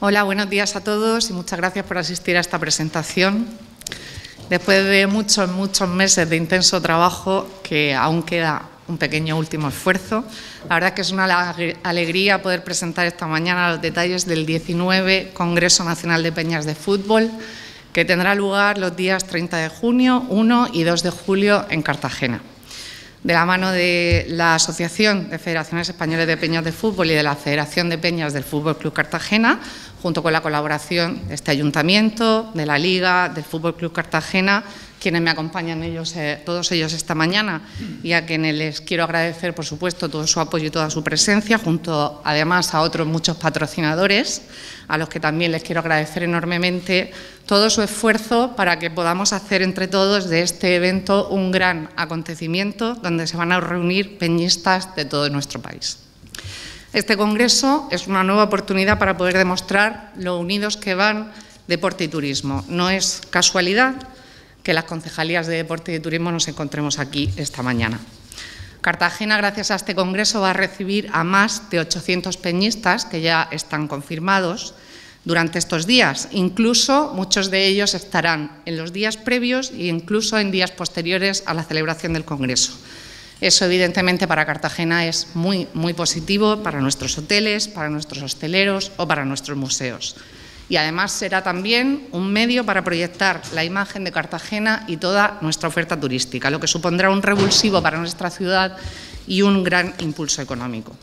Hola, buenos días a todos y muchas gracias por asistir a esta presentación. Después de muchos meses de intenso trabajo, que aún queda un pequeño último esfuerzo, la verdad es que es una alegría poder presentar esta mañana los detalles del 19 Congreso Nacional de Peñas de Fútbol, que tendrá lugar los días 30 de junio, 1 y 2 de julio en Cartagena. De la mano de la Asociación de Federaciones Españolas de Peñas de Fútbol y de la Federación de Peñas del Fútbol Club Cartagena, junto con la colaboración de este Ayuntamiento, de la Liga, del Fútbol Club Cartagena, quienes me acompañan todos ellos esta mañana y a quienes les quiero agradecer, por supuesto, todo su apoyo y toda su presencia, junto además a otros muchos patrocinadores, a los que también les quiero agradecer enormemente todo su esfuerzo para que podamos hacer entre todos de este evento un gran acontecimiento donde se van a reunir peñistas de todo nuestro país. Este congreso es una nueva oportunidad para poder demostrar lo unidos que van deporte y turismo. No es casualidad que las concejalías de deporte y turismo nos encontremos aquí esta mañana. Cartagena, gracias a este congreso, va a recibir a más de 800 peñistas que ya están confirmados durante estos días. Incluso muchos de ellos estarán en los días previos e incluso en días posteriores a la celebración del congreso. Eso, evidentemente, para Cartagena es muy positivo, para nuestros hoteles, para nuestros hosteleros o para nuestros museos. Y además será también un medio para proyectar la imagen de Cartagena y toda nuestra oferta turística, lo que supondrá un revulsivo para nuestra ciudad y un gran impulso económico.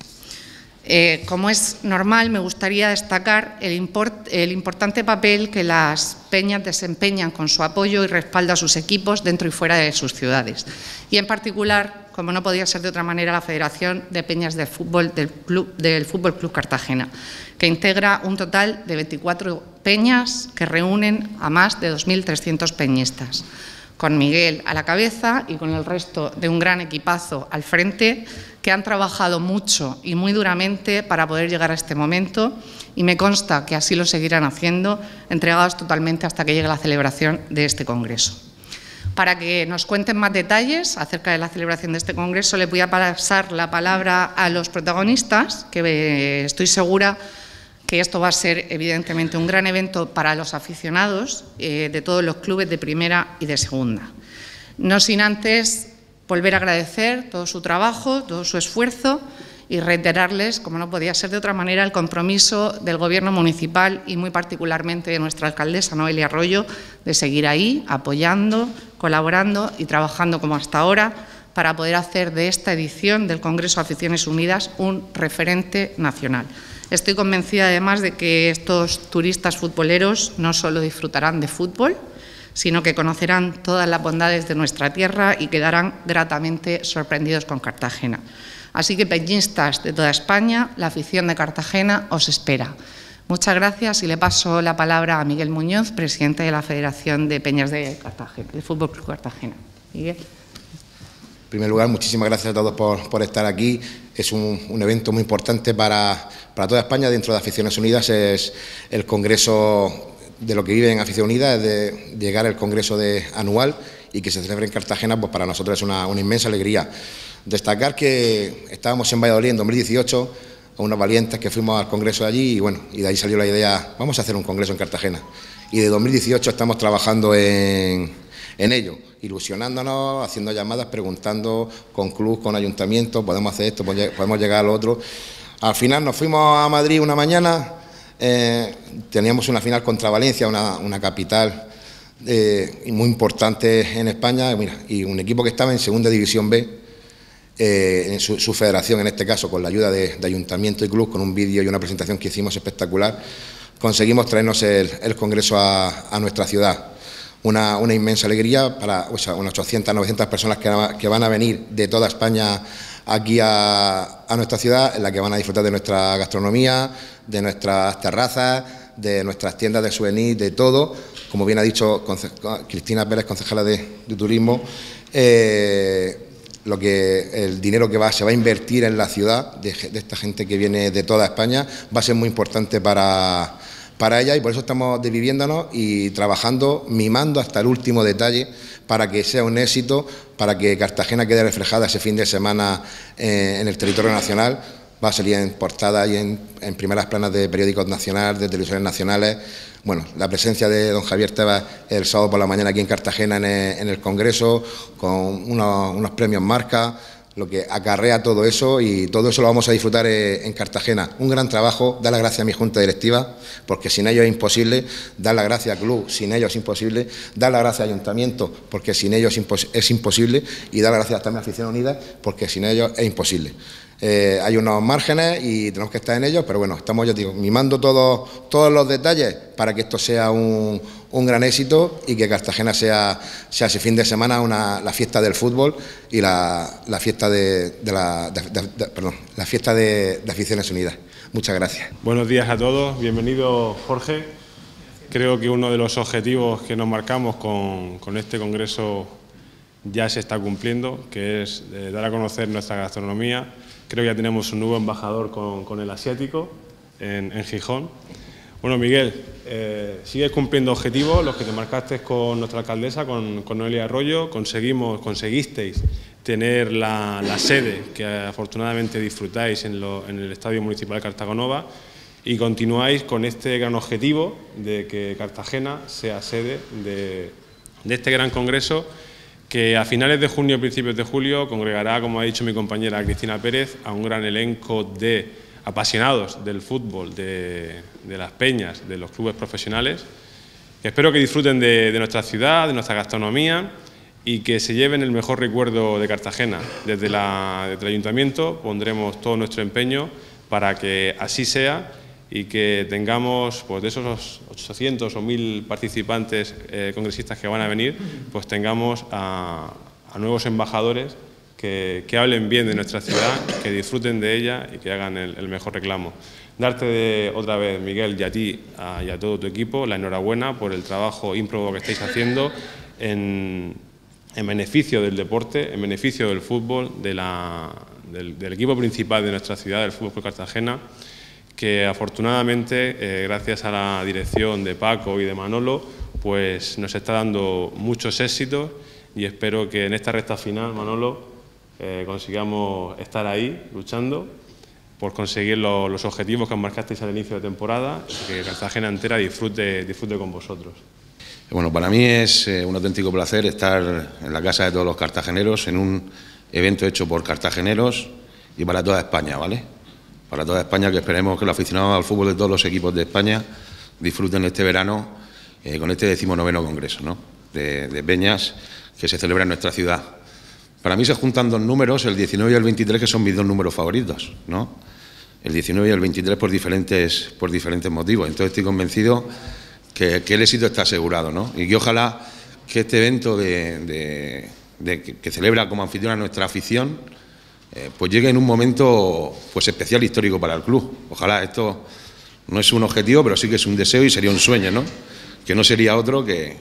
Como es normal, me gustaría destacar el importante papel que las peñas desempeñan con su apoyo y respaldo a sus equipos dentro y fuera de sus ciudades. Y en particular, como no podía ser de otra manera, la Federación de Peñas de Fútbol del Fútbol Club Cartagena, que integra un total de 24 peñas que reúnen a más de 2.300 peñistas, con Miguel a la cabeza y con el resto de un gran equipazo al frente, que han trabajado mucho y muy duramente para poder llegar a este momento, y me consta que así lo seguirán haciendo, entregados totalmente hasta que llegue la celebración de este congreso. Para que nos cuenten más detalles acerca de la celebración de este congreso, le voy a pasar la palabra a los protagonistas, que estoy segura que esto va a ser evidentemente un gran evento para los aficionados de todos los clubes de primera y de segunda. No sin antes volver a agradecer todo su trabajo, todo su esfuerzo y reiterarles, como no podía ser de otra manera, el compromiso del Gobierno municipal y muy particularmente de nuestra alcaldesa Noelia Arroyo de seguir ahí apoyando, colaborando y trabajando como hasta ahora para poder hacer de esta edición del Congreso Aficiones Unidas un referente nacional. Estoy convencida además de que estos turistas futboleros no solo disfrutarán de fútbol, sino que conocerán todas las bondades de nuestra tierra y quedarán gratamente sorprendidos con Cartagena. Así que, peñistas de toda España, la afición de Cartagena os espera. Muchas gracias y le paso la palabra a Miguel Muñoz, presidente de la Federación de Peñas de Cartagena, del Fútbol Club Cartagena. Miguel. En primer lugar, muchísimas gracias a todos por estar aquí. Es un evento muy importante para toda España. Dentro de Aficiones Unidas es el congreso de lo que vive en Afición Unida, es de llegar al congreso anual y que se celebre en Cartagena, pues para nosotros es una inmensa alegría. Destacar que estábamos en Valladolid en 2018, a unos valientes que fuimos al congreso de allí y de ahí salió la idea, vamos a hacer un congreso en Cartagena. Y de 2018 estamos trabajando en ello, ilusionándonos, haciendo llamadas, preguntando con club, con ayuntamiento, podemos hacer esto, podemos llegar a lo otro. Al final nos fuimos a Madrid una mañana, teníamos una final contra Valencia, una capital muy importante en España, y un equipo que estaba en Segunda División B, en su federación en este caso, con la ayuda de ayuntamiento y club, con un vídeo y una presentación que hicimos espectacular, conseguimos traernos el congreso a nuestra ciudad. Una inmensa alegría para unas 800, 900 personas que van a venir de toda España aquí a nuestra ciudad, en la que van a disfrutar de nuestra gastronomía, de nuestras terrazas, de nuestras tiendas de souvenirs, de todo. Como bien ha dicho Cristina Pérez, concejala de Turismo, el dinero que se va a invertir en la ciudad, de esta gente que viene de toda España, va a ser muy importante para ella, y por eso estamos desviviéndonos y trabajando, mimando hasta el último detalle para que sea un éxito, para que Cartagena quede reflejada ese fin de semana en el territorio nacional, va a salir en portada y en primeras planas de periódicos nacionales, de televisiones nacionales. Bueno, la presencia de don Javier Tebas el sábado por la mañana aquí en Cartagena en el Congreso, con unos premios Marca, lo que acarrea todo eso, y todo eso lo vamos a disfrutar en Cartagena. Un gran trabajo, dar las gracias a mi junta directiva, porque sin ellos es imposible, dar las gracias al club, sin ellos es imposible, dar las gracias al ayuntamiento, porque sin ellos es imposible, y dar las gracias también a Afición Unida, porque sin ellos es imposible. Hay unos márgenes y tenemos que estar en ellos, pero bueno, estamos, ya digo, mimando todos los detalles para que esto sea un gran éxito y que Cartagena sea ese fin de semana la fiesta del fútbol y la fiesta de Aficiones Unidas. Muchas gracias. Buenos días a todos, bienvenido Jorge. Creo que uno de los objetivos que nos marcamos con este congreso ya se está cumpliendo, que es dar a conocer nuestra gastronomía. Creo que ya tenemos un nuevo embajador con el asiático en Gijón. Bueno, Miguel, sigues cumpliendo objetivos, los que te marcaste con nuestra alcaldesa, con Noelia Arroyo. Conseguisteis tener la sede que afortunadamente disfrutáis en el Estadio Municipal de Cartagonova, y continuáis con este gran objetivo de que Cartagena sea sede de este gran congreso, que a finales de junio, principios de julio, congregará, como ha dicho mi compañera Cristina Pérez, a un gran elenco de apasionados del fútbol, de las peñas, de los clubes profesionales, que espero que disfruten de nuestra ciudad, de nuestra gastronomía, y que se lleven el mejor recuerdo de Cartagena. Desde el Ayuntamiento pondremos todo nuestro empeño para que así sea, y que tengamos, pues, de esos 800 o 1000 participantes congresistas que van a venir, pues tengamos a nuevos embajadores que hablen bien de nuestra ciudad, que disfruten de ella y que hagan el mejor reclamo. Darte otra vez, Miguel, y a ti y a todo tu equipo, la enhorabuena por el trabajo ímprobo que estáis haciendo en beneficio del deporte, en beneficio del fútbol, del equipo principal de nuestra ciudad, del Fútbol Club Cartagena, que afortunadamente, gracias a la dirección de Paco y de Manolo, pues nos está dando muchos éxitos, y espero que en esta recta final, Manolo, consigamos estar ahí luchando por conseguir los objetivos que os marcasteis al inicio de temporada, y que Cartagena entera disfrute con vosotros. Bueno, para mí es un auténtico placer estar en la casa de todos los cartageneros, en un evento hecho por cartageneros y para toda España, ¿vale? Para toda España, que esperemos que los aficionados al fútbol de todos los equipos de España disfruten este verano con este 19º congreso, ¿no?, de peñas que se celebra en nuestra ciudad. Para mí se juntan dos números, el 19 y el 23, que son mis dos números favoritos, ¿no? El 19 y el 23 por diferentes motivos. Entonces estoy convencido que el éxito está asegurado, ¿no? Y que ojalá que este evento que celebra como anfitriona nuestra afición, pues llegue en un momento, pues, especial, histórico para el club. Ojalá. Esto no es un objetivo, pero sí que es un deseo y sería un sueño, ¿no? Que no sería otro que,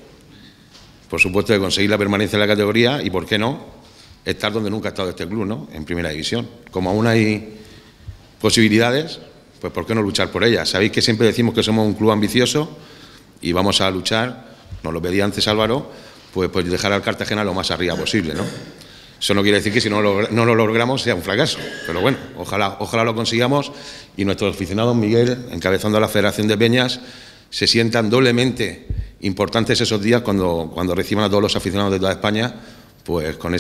por supuesto, de conseguir la permanencia en la categoría y, ¿por qué no?, estar donde nunca ha estado este club, ¿no?, en primera división. Como aún hay posibilidades, pues ¿por qué no luchar por ellas? Sabéis que siempre decimos que somos un club ambicioso y vamos a luchar, nos lo pedía antes Álvaro, pues dejar al Cartagena lo más arriba posible, ¿no? Eso no quiere decir que si no lo logramos sea un fracaso, pero bueno, ojalá lo consigamos, y nuestros aficionados, Miguel, encabezando la Federación de Peñas, se sientan doblemente importantes esos días cuando reciban a todos los aficionados de toda España, pues con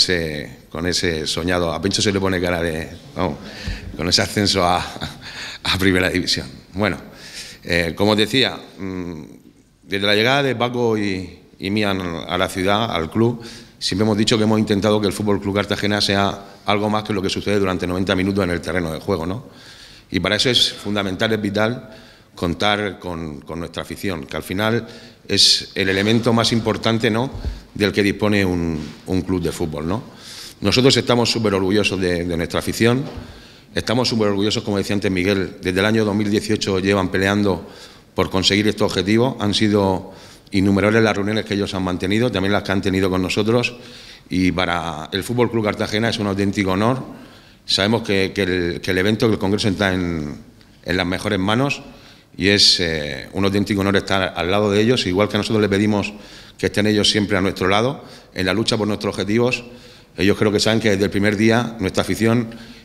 ese soñado, a Pencho se le pone cara de, vamos, con ese ascenso a Primera División. Bueno, como os decía, desde la llegada de Paco y mía a la ciudad, al club, siempre hemos dicho que hemos intentado que el Fútbol Club Cartagena sea algo más que lo que sucede durante 90 minutos en el terreno de juego, ¿no? Y para eso es fundamental, es vital contar con nuestra afición, que al final es el elemento más importante, ¿no?, del que dispone un club de fútbol, ¿no? Nosotros estamos súper orgullosos de nuestra afición, estamos súper orgullosos, como decía antes Miguel, desde el año 2018 llevan peleando por conseguir estos objetivos, han sido innumerables las reuniones que ellos han mantenido, también las que han tenido con nosotros, y para el Fútbol Club Cartagena es un auténtico honor. Sabemos que el evento, que el Congreso está en las mejores manos, y es un auténtico honor estar al lado de ellos, igual que nosotros les pedimos que estén ellos siempre a nuestro lado, en la lucha por nuestros objetivos. Ellos creo que saben que desde el primer día nuestra afición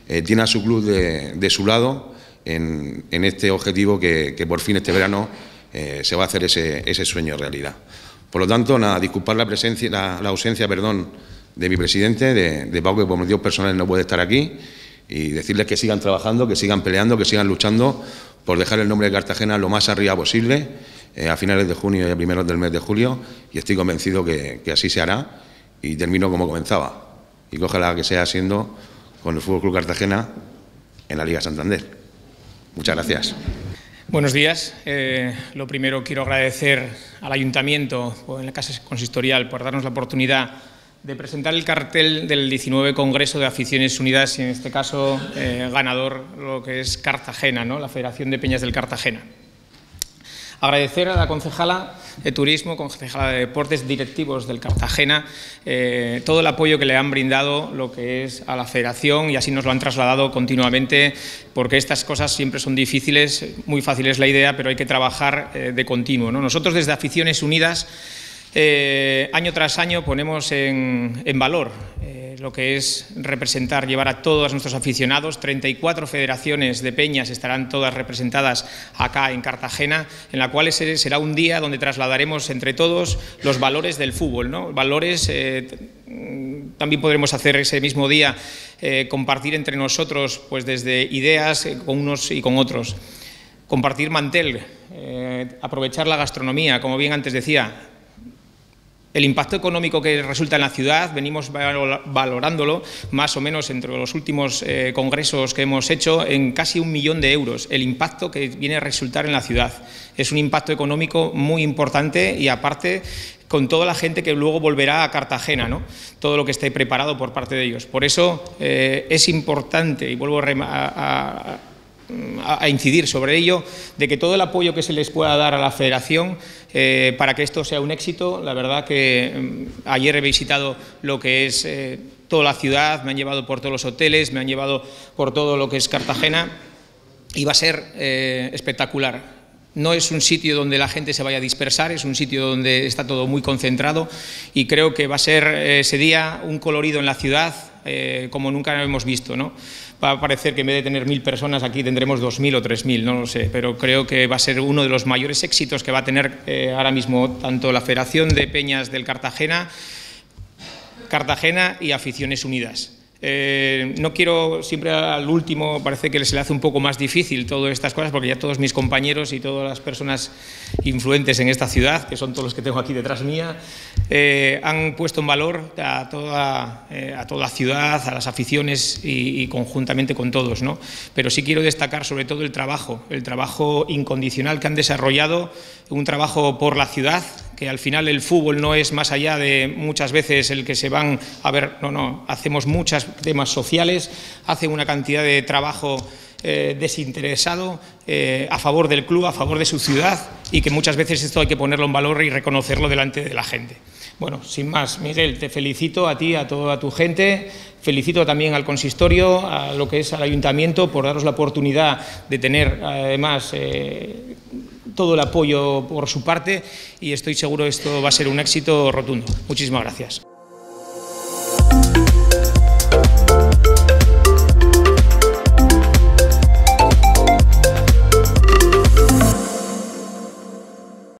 tiene a su club de su lado en este objetivo que por fin este verano se va a hacer ese sueño realidad. Por lo tanto, nada, disculpar la ausencia de mi presidente, de Paco, que por motivos personales no puede estar aquí, y decirles que sigan trabajando, que sigan peleando, que sigan luchando por dejar el nombre de Cartagena lo más arriba posible a finales de junio y a primeros del mes de julio, y estoy convencido que así se hará, y termino como comenzaba, y que ojalá que sea siendo con el Fútbol Club Cartagena en la Liga Santander. Muchas gracias. Buenos días. Lo primero, quiero agradecer al Ayuntamiento, en la Casa Consistorial, por darnos la oportunidad de presentar el cartel del 19 Congreso de Aficiones Unidas, y en este caso ganador lo que es Cartagena, ¿no? La Federación de Peñas del Cartagena. Agradecer a la concejala de Turismo, concejala de Deportes, directivos del Cartagena, todo el apoyo que le han brindado lo que es a la federación, y así nos lo han trasladado continuamente, porque estas cosas siempre son difíciles. Muy fácil es la idea, pero hay que trabajar de continuo, ¿no? Nosotros desde Aficiones Unidas año tras año ponemos en valor lo que es representar, llevar a todos nuestros aficionados. 34 federaciones de peñas estarán todas representadas acá en Cartagena, en la cual será un día donde trasladaremos entre todos los valores del fútbol, ¿no? Valores, también podremos hacer ese mismo día, compartir entre nosotros, pues desde ideas con unos y con otros, compartir mantel, aprovechar la gastronomía, como bien antes decía. El impacto económico que resulta en la ciudad, venimos valorándolo más o menos entre los últimos congresos que hemos hecho en casi 1 millón de euros, el impacto que viene a resultar en la ciudad. Es un impacto económico muy importante, y aparte con toda la gente que luego volverá a Cartagena, ¿no? Todo lo que esté preparado por parte de ellos. Por eso es importante, y vuelvo a incidir sobre ello, de que todo el apoyo que se les pueda dar a la federación para que esto sea un éxito. La verdad que ayer he visitado lo que es toda la ciudad, me han llevado por todos los hoteles, me han llevado por todo lo que es Cartagena, y va a ser espectacular. No es un sitio donde la gente se vaya a dispersar, es un sitio donde está todo muy concentrado, y creo que va a ser ese día un colorido en la ciudad como nunca hemos visto, ¿no? Va a parecer que en vez de tener 1000 personas aquí tendremos 2000 o 3000, no lo sé, pero creo que va a ser uno de los mayores éxitos que va a tener ahora mismo tanto la Federación de Peñas del Cartagena y Aficiones Unidas. No quiero, siempre al último parece que se le hace un poco más difícil todas estas cosas, porque ya todos mis compañeros y todas las personas influentes en esta ciudad, que son todos los que tengo aquí detrás mía, han puesto en valor a toda la ciudad, a las aficiones y conjuntamente con todos, ¿no? Pero sí quiero destacar sobre todo el trabajo incondicional que han desarrollado, un trabajo por la ciudad, que al final el fútbol no es más allá de muchas veces el que se van a ver, no, hacemos muchos temas sociales, hacen una cantidad de trabajo desinteresado a favor del club, a favor de su ciudad, y que muchas veces esto hay que ponerlo en valor y reconocerlo delante de la gente. Bueno, sin más, Miguel, te felicito a ti, a toda tu gente, felicito también al consistorio, a lo que es al ayuntamiento, por daros la oportunidad de tener además todo el apoyo por su parte, y estoy seguro que esto va a ser un éxito rotundo. Muchísimas gracias.